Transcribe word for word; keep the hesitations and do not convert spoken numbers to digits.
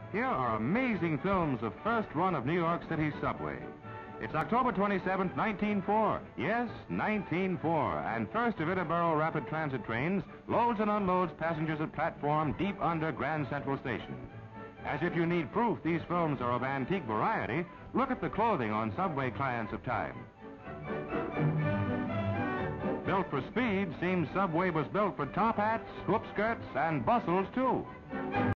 Here are amazing films of first run of New York City Subway. It's October twenty-seventh, nineteen oh four. Yes, nineteen oh four. And First Interborough Rapid Transit trains loads and unloads passengers at platform deep under Grand Central Station. As if you need proof these films are of antique variety, look at the clothing on Subway clients of time. Built for speed, seems Subway was built for top hats, swoop skirts, and bustles, too.